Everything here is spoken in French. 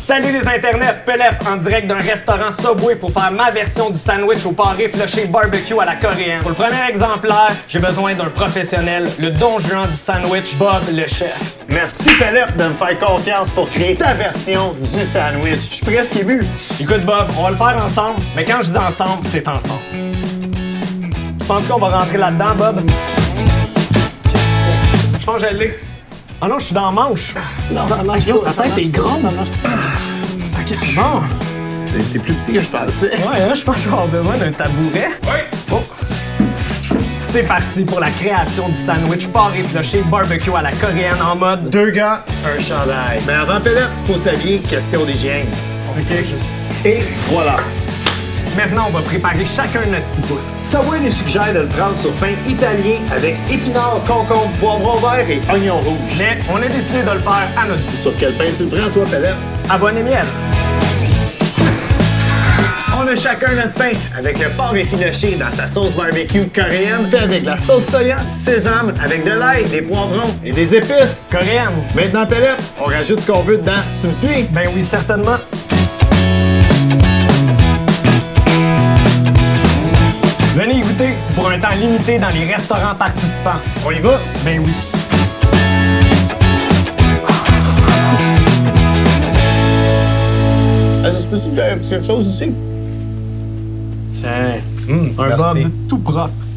Salut les internets, Pelep en direct d'un restaurant Subway pour faire ma version du sandwich au porc effiloché barbecue à la coréenne. Pour le premier exemplaire, j'ai besoin d'un professionnel, le don Juan du sandwich, Bob le chef. Merci Pelep de me faire confiance pour créer ta version du sandwich. Je suis presque ému. Écoute Bob, on va le faire ensemble, mais quand je dis ensemble, c'est ensemble. Tu penses qu'on va rentrer là-dedans, Bob? Je pense que je l'ai. Ah non, je suis dans la manche. Non, ça marche Ta tête est grosse. Ok, bon. T'es plus petit que je pensais. Ouais, hein, je pense que je vais avoir besoin d'un tabouret. Oui. Oh. C'est parti pour la création du sandwich porc effiloché barbecue à la coréenne en mode... 2 gars, un chandail. Mais avant Pelep, faut s'habiller, question d'hygiène. Ok, juste. Et voilà. Maintenant, on va préparer chacun notre 6 pouces. Subway nous suggère de le prendre sur pain italien avec épinards, concombre, poivron vert et oignon rouge. Mais on a décidé de le faire à notre goût. Sur quel pain tu le prends, toi, Pelep? À bonne et miel. On a chacun notre pain avec le porc effiloché dans sa sauce barbecue coréenne, fait avec la sauce soya, du sésame, avec de l'ail, des poivrons et des épices. Coréenne. Maintenant, Pelep, on rajoute ce qu'on veut dedans. Tu me suis? Ben oui, certainement. Venez y goûter, c'est pour un temps limité dans les restaurants participants. On y va? Ben oui. Ah, ça se peut-tu que j'ai quelque chose ici? Tiens, un merci. Bob tout propre.